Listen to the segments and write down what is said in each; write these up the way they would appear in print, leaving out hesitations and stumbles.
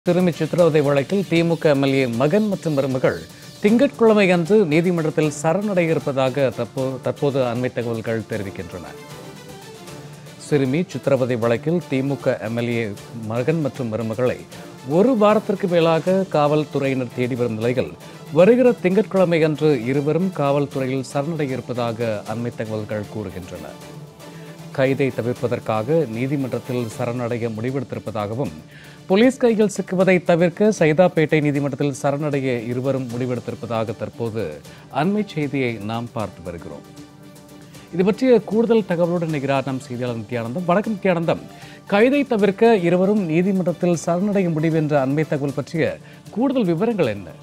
சிறுமி சித்திரவதை வழக்கில் திமுக எம்எல்ஏ மகன் மற்றும் மருமகள் திங்கட்கிழமை அன்று நீதிமன்றத்தில் சரணடைய இருப்பதாக தற்போது அண்மை தகவல்கள் தெரிவிக்கின்றன. சிறுமி சித்திரவதை வழக்கில் திமுக எம்எல்ஏ மகன் மற்றும் மருமகளை ஒரு வாரத்திற்கு மேலாக காவல்துறையினர் தேடி வரும் நிலையில் வருகிற திங்கட்கிழமை அன்று இருவரும் காவல்துறையில் சரணடைய இருப்பதாக அண்மை தகவல்கள் கூறுகின்றன. கைதை தவிர்ப்பதற்காக நீதிமன்றத்தில் சரணடைய முடிவெடுத்திருப்பதாகவும் போலீஸ் கையில் சிக்குவதை தவிர்க்க சைதாப்பேட்டை நீதிமன்றத்தில் சரணடைய இருவரும் முடிவெடுத்திருப்பதாக தற்போது அண்மை செய்தியை நாம் பார்த்து வருகிறோம். இது பற்றிய கூடுதல் தகவலுடன் நிகரார் நம் செய்தியாளர் நித்யானந்தம். வணக்கம் நித்யானந்தம். கைதை தவிர்க்க இருவரும் நீதிமன்றத்தில் சரணடைய முடிவு என்ற அண்மை தகவல் பற்றிய கூடுதல் விவரங்கள் என்ன?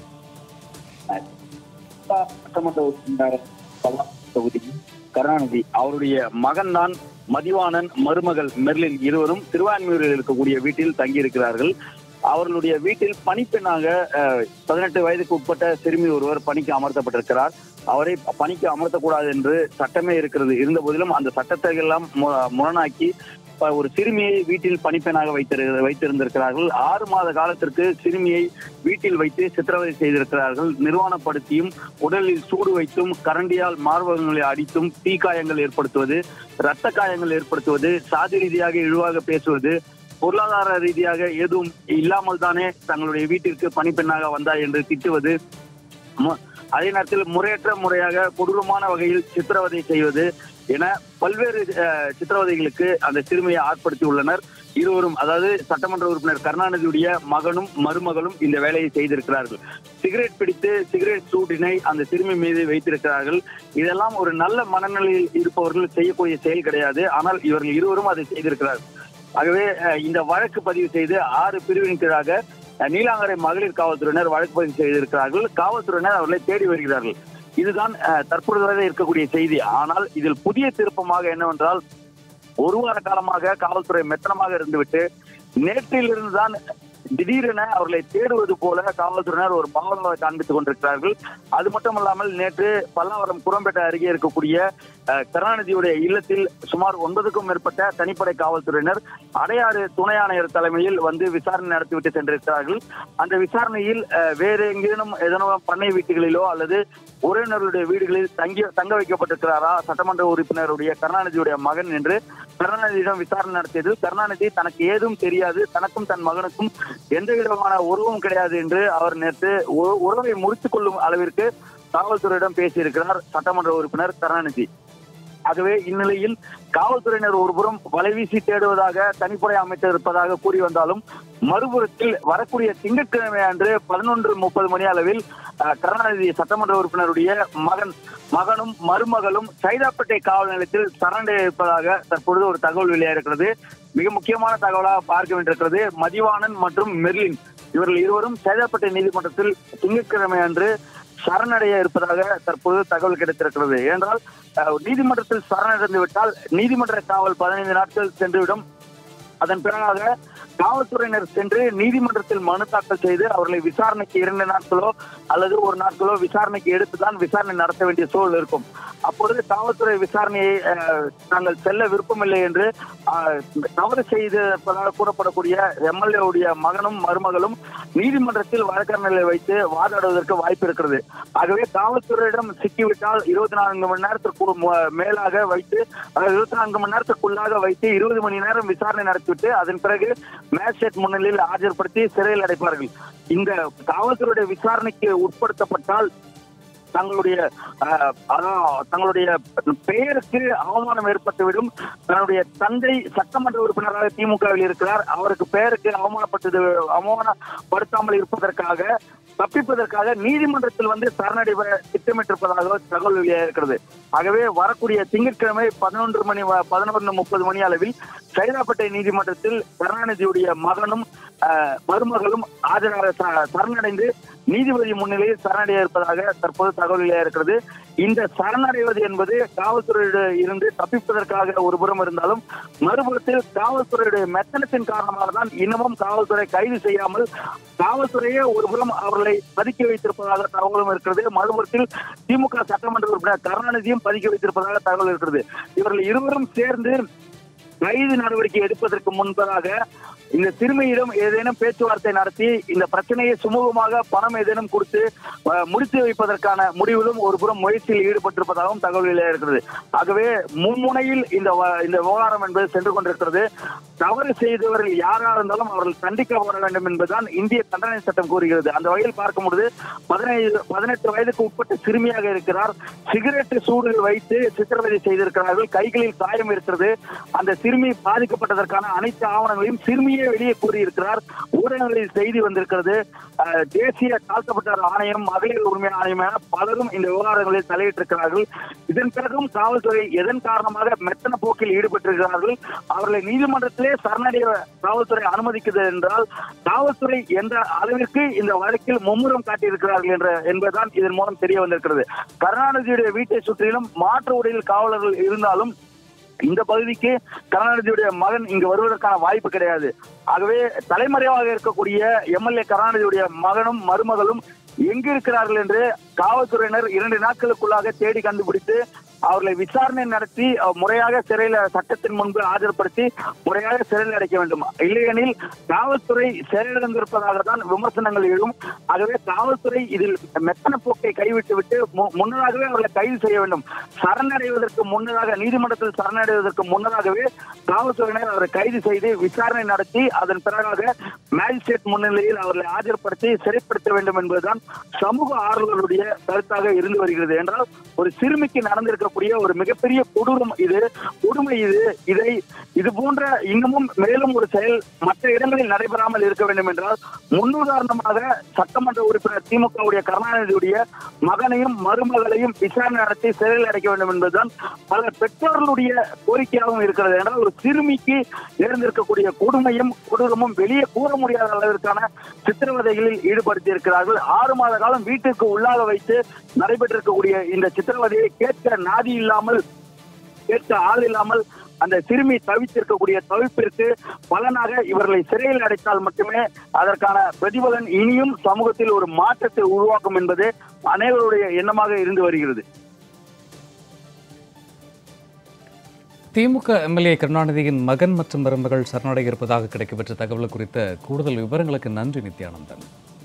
கருணாநிதி அவருடைய மகன் தான் மதிவாணன், மருமகள் மெர்லின் இருவரும் திருவான்மியூரில் இருக்கக்கூடிய வீட்டில் தங்கியிருக்கிறார்கள். அவர்களுடைய வீட்டில் பணிப்பெண்ணாக 18 வயதுக்கு உட்பட்ட சிறுமி ஒருவர் பணிக்கு அமர்த்தப்பட்டிருக்கிறார். அவரை பணிக்கு அமர்த்தக்கூடாது என்று சட்டமே இருக்கிறது. இருந்த போதிலும் அந்த சட்டத்தை எல்லாம் முரணாக்கி ஒரு சிறுமியை வீட்டில் பணிப்பெண்ணாக வைத்திருந்திருக்கிறார்கள். 6 மாத காலத்திற்கு சிறுமியை வீட்டில் வைத்து சித்திரவதை செய்திருக்கிறார்கள். நிர்வாணப்படுத்தியும் உடலில் சூடு வைத்தும் கரண்டியால் மார்பகங்களை அடித்தும் தீக்காயங்கள் ஏற்படுத்துவது, இரத்த காயங்கள் ஏற்படுத்துவது, சாதி ரீதியாக இழிவாக பேசுவது, பொருளாதார ரீதியாக எதுவும் இல்லாமல் தானே தங்களுடைய வீட்டிற்கு பணிப்பெண்ணாக வந்தார் என்று திட்டுவது, அதே நேரத்தில் முறையற்ற முறையாக கொடூரமான வகையில் சித்திரவதை செய்வது என பல்வேறு சித்திரவதைகளுக்கு அந்த சிறுமியை ஆட்படுத்தியுள்ளனர். இருவரும், அதாவது சட்டமன்ற உறுப்பினர் கருணாநிதியுடைய மகனும் மருமகளும் இந்த வேலையை செய்திருக்கிறார்கள். சிகரெட் பிடித்து சிகரெட் சூட்டினை அந்த சிறுமி மீது வைத்திருக்கிறார்கள். இதெல்லாம் ஒரு நல்ல மனநிலையில் இருப்பவர்கள் செய்யக்கூடிய செயல் கிடையாது. ஆனால் இவர்கள் இருவரும் அதை செய்திருக்கிறார்கள். ஆகவே இந்த வழக்கு பதிவு செய்து 6 பிரிவின் கீழாக நீலாங்கரை மகளிர் காவல்துறையினர் வழக்கு பதிவு செய்திருக்கிறார்கள். காவல்துறையினர் அவர்களை தேடி வருகிறார்கள். இதுதான் தற்பொழுது வரை இருக்கக்கூடிய செய்தி. ஆனால் இதில் புதிய திருப்பமாக என்னவென்றால், ஒரு வார காலமாக காவல்துறை மெத்தனமாக இருந்துவிட்டு நேற்றிலிருந்து தான் திடீரென அவர்களை தேடுவது போல காவல்துறையினர் ஒரு பாவங்களை காண்பித்துக் கொண்டிருக்கிறார்கள். அது மட்டுமல்லாமல் நேற்று பல்லாவரம் குரம்பேட்டை அருகே இருக்கக்கூடிய கருணாநிதியுடைய இல்லத்தில் சுமார் 9க்கும் மேற்பட்ட தனிப்படை காவல்துறையினர் அடையாறு துணை ஆணையர் தலைமையில் வந்து விசாரணை நடத்திவிட்டு சென்றிருக்கிறார்கள். அந்த விசாரணையில் வேறு எங்கேனும் ஏதேனும் பண்ணை வீட்டுகளிலோ அல்லது உறவினர்களுடைய வீடுகளில் தங்க வைக்கப்பட்டிருக்கிறாரா சட்டமன்ற உறுப்பினருடைய கருணாநிதியுடைய மகன் என்று கருணாநிதியிடம் விசாரணை நடத்தியதில் கருணாநிதி தனக்கு ஏதும் தெரியாது, தனக்கும் தன் மகனுக்கும் எந்த விதமான உறவும் கிடையாது என்று அவர் நேற்று உறவை முறித்துக் கொள்ளும் அளவிற்கு காவல்துறையிடம் பேசியிருக்கிறார் சட்டமன்ற உறுப்பினர் கருணாநிதி. ஆகவே இந்நிலையில் காவல்துறையினர் ஒருபுறம் வலைவீசி தேடுவதாக தனிப்படை அமைத்திருப்பதாக கூறி வந்தாலும், மறுபுறத்தில் வரக்கூடிய திங்கட்கிழமை அன்று 11:30 மணி அளவில் கருணாநிதி சட்டமன்ற உறுப்பினருடைய மகனும் மருமகளும் சைதாப்பேட்டை காவல் நிலையத்தில் சரணடைய இருப்பதாக தற்பொழுது ஒரு தகவல் வெளியாகிறது. மிக முக்கியமான தகவலாக பார்க்க வேண்டியிருக்கிறது. மதிவாணன் மற்றும் மெர்லின் இவர்கள் இருவரும் சைதாப்பேட்டை நீதிமன்றத்தில் திங்கட்கிழமை அன்று சரணடைய இருப்பதாக தற்போது தகவல் கிடைத்திருக்கிறது. ஏனென்றால் நீதிமன்றத்தில் சரணடைந்து விட்டால் நீதிமன்ற காவல் 15 நாட்கள் சென்றுவிடும். அதன் பிறகாக காவல்துறையினர் சென்று நீதிமன்றத்தில் மனு தாக்கல் செய்து அவர்களை விசாரணைக்கு 2 நாட்களோ அல்லது 1 நாட்களோ விசாரணைக்கு எடுத்துதான் விசாரணை நடத்த வேண்டிய சூழல் இருக்கும். அப்பொழுது காவல்துறை விசாரணையை நாங்கள் செல்ல விருப்பமில்லை என்று தவறு செய்ததாக கூறப்படக்கூடிய எம்எல்ஏவுடைய மகனும் மருமகளும் நீதிமன்றத்தில் வழக்கறிஞர்களை வைத்து வாதாடுவதற்கு வாய்ப்பு இருக்கிறது. ஆகவே காவல்துறையிடம் சிக்கிவிட்டால் 24 மணி நேரத்திற்கு மேலாக வைத்து 24 மணி நேரத்திற்குள்ளாக வைத்து 20 மணி நேரம் விசாரணை நடத்திவிட்டு அதன் பிறகு மேஜிஸ்ட்ரேட் முன்னிலையில் ஆஜர்படுத்தி சிறையில் அடைப்பார்கள். இந்த காவல்துறையுடைய விசாரணைக்கு உட்படுத்தப்பட்டால் தங்களுடைய பெயருக்கு அவமானம் ஏற்பட்டுவிடும். தன்னுடைய தந்தை சட்டமன்ற உறுப்பினராக திமுகவில் இருக்கிறார். அவருக்கு பெயருக்கு அவமானப்படுத்தாமல் இருப்பதற்காக தப்பிப்பதற்காக நீதிமன்றத்தில் வந்து சரணடைவ திட்டமிட்டிருப்பதாக தகவல் வெளியாகிறது. ஆகவே வரக்கூடிய திங்கட்கிழமை 11:30 மணி அளவில் சைதாப்பேட்டை நீதிமன்றத்தில் கருணாநிதியுடைய மகனும் மருமகளும் ஆஜராக சரணடைந்து நீதிபதி முன்னிலையில் சரணடைய இருப்பதாக தற்போது தகவல் வெளியாகிறது. இந்த சரணடைவது என்பது காவல்துறையிடம் இருந்து தப்பிப்பதற்காக ஒரு புறம் இருந்தாலும், மறுபுறத்தில் காவல்துறையுடைய மெத்தனத்தின் காரணமாக தான் இன்னமும் காவல்துறை கைது செய்யாமல் காவல்துறையே ஒரு புறம் அவர்களை பதுக்கி வைத்திருப்பதாக தகவலும் இருக்கிறது. மறுபுறத்தில் திமுக சட்டமன்ற உறுப்பினர் கருணாநிதியும் பதுக்கி வைத்திருப்பதாக தகவல் இருக்கிறது. இவர்கள் இருவரும் சேர்ந்து கைது நடவடிக்கை எடுப்பதற்கு முன்பதாக இந்த சிறுமியிடம் ஏதேனும் பேச்சுவார்த்தை நடத்தி இந்த பிரச்சனையை சுமூகமாக பணம் ஏதேனும் கொடுத்து முடித்து வைப்பதற்கான முடிவிலும் ஒரு புறம் முயற்சியில் ஈடுபட்டிருப்பதாகவும் தகவல் இருக்கிறது. ஆகவே மும்முனையில் இந்த விவகாரம் என்பது சென்று கொண்டிருக்கிறது. தவறு செய்தவர்கள் யாராக இருந்தாலும் அவர்கள் தண்டிக்கப்பட வேண்டும் என்பதுதான் இந்திய தண்டனை சட்டம் கூறுகிறது. அந்த வகையில் பார்க்கும்போது 18 வயதுக்கு உட்பட்ட சிறுமியாக இருக்கிறார். சிகரெட் சூடுகள் வைத்து சித்திரவதை செய்திருக்கிறார்கள். கைகளில் காயம் இருக்கிறது. அந்த சிறுமி பாதிக்கப்பட்டதற்கான அனைத்து ஆவணங்களையும் சிறுமியே வெளியே கூறியிருக்கிறார். ஊடகங்களில் செய்தி வந்திருக்கிறது. தேசிய தாழ்த்தப்பட்ட ஆணையம், மகளிர் உரிமை ஆணையம் என பலரும் இந்த விவகாரங்களில் தலையிட்டிருக்கிறார்கள். இதன் பிறகும் காவல்துறை எதன் காரணமாக மெத்தன போக்கில் ஈடுபட்டிருக்கிறார்கள். அவர்களை நீதிமன்றத்திலே சரணடைய காவல்துறை அனுமதிக்கிறது என்றால் காவல்துறை என்ற அளவிற்கு இந்த வழக்கில் மும்முரம் காட்டியிருக்கிறார்கள் என்பதுதான் இதன் மூலம் தெரிய வந்திருக்கிறது. கருணாநிதியுடைய வீட்டை சுற்றிலும் மாற்று உடையில் காவலர்கள் இருந்தாலும் இந்த பகுதிக்கு கருணாநிதியுடைய மகன் இங்கு வருவதற்கான வாய்ப்பு கிடையாது. ஆகவே தலைமறைவாக இருக்கக்கூடிய எம்எல்ஏ கருணாநிதியுடைய மகனும் மருமகளும் எங்கு இருக்கிறார்கள் என்று காவல்துறையினர் 2 நாட்களுக்குள்ளாக தேடி கண்டுபிடித்து அவர்களை விசாரணை நடத்தி முறையாக சிறையில் சட்டத்தின் முன்பு ஆஜர்படுத்தி முறையாக சிறையில் அடைக்க வேண்டும். இல்லையெனில் காவல்துறை செயலிழந்திருப்பதாக தான் விமர்சனங்கள் எழும். ஆகவே காவல்துறை இதில் மெத்தன போக்கை கைவிட்டுவிட்டு முன்னதாகவே அவர்களை கைது செய்ய வேண்டும். சரணடைவதற்கு முன்னதாக, நீதிமன்றத்தில் சரணடைவதற்கு முன்னதாகவே காவல்துறையினர் அவரை கைது செய்து விசாரணை நடத்தி அதன் பிறகாக மேஜிஸ்ட்ரேட் முன்னிலையில் அவர்களை ஆஜர்படுத்தி சிறைப்படுத்த வேண்டும் என்பதுதான் சமூக ஆர்வலருடைய கருத்தாக இருந்து வருகிறது. என்றால் ஒரு சிறுமிக்கு நடந்திருக்கக்கூடிய ஒரு மிகப்பெரிய கொடுமை இது போன்ற இன்னமும் மேலும் ஒரு செயல் மற்ற இடங்களில் நடைபெறாமல் இருக்க வேண்டும் என்றால் முன்னுதாரணமாக சட்டமன்ற உறுப்பினர் திமுகவுடைய கருணாநிதியுடைய மகனையும் மருமகளையும் விசாரணை நடத்தி சிறையில் அடைக்க வேண்டும் என்பதுதான் பல பெற்றோர்களுடைய கோரிக்கையாகவும் இருக்கிறது. என்றால் ஒரு சிறுமிக்கு நேர்ந்திருக்கக்கூடிய கொடுமையும் கொடூரமும் வெளியே கூற முடியாத அளவிற்கான சித்திரவதைகளில் ஈடுபடுத்தி இருக்கிறார்கள். 6 மாத காலம் வீட்டுக்கு உள்ளாக வைத்து நடைபெற்றிருக்கக்கூடிய இந்த சித்திரவதையை கேட்க நாதி இல்லாமல், கேட்க ஆள் இல்லாமல் அந்த சிறுமி தவித்திருக்கக்கூடிய தவிப்பிற்கு பலனாக இவர்களை சிறையில் அடைத்தால் மட்டுமே அதற்கான பிரதிபலன் இனியும் சமூகத்தில் ஒரு மாற்றத்தை உருவாக்கும் என்பது அனைவருடைய எண்ணமாக இருந்து வருகிறது. திமுக எம்எல்ஏ கருணாநிதியின் மகன் மற்றும் மருமகள் சரணடைய இருப்பதாக கிடைக்கப்பெற்ற தகவல் குறித்த கூடுதல் விவரங்களுக்கு நன்றி நித்யானந்தன்.